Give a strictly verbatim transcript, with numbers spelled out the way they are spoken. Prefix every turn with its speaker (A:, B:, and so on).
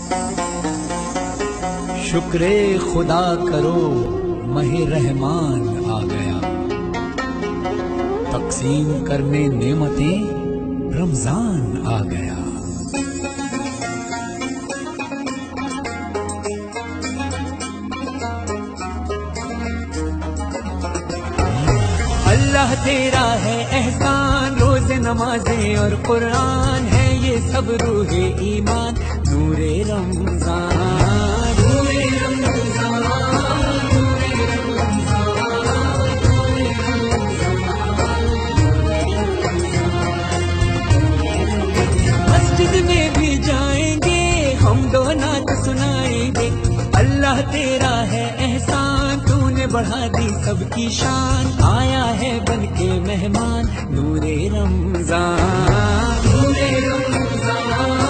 A: शुक्रे खुदा करो महे रहमान आ गया, तकसीम करने नेमतें रमजान आ गया। अल्लाह तेरा है एहसान, रोज़े नमाजें और कुरान है ये सब रूहे ईमान, नूरे रमजान नूरे रमजान नूरे रमजान नूरे रमजान। मस्जिद में भी जाएंगे हम दो नात सुनाएंगे, अल्लाह तेरा है एहसान, तूने बढ़ा दी सबकी शान, आया है बन के मेहमान, नूरे रमजान नूरे रमजान।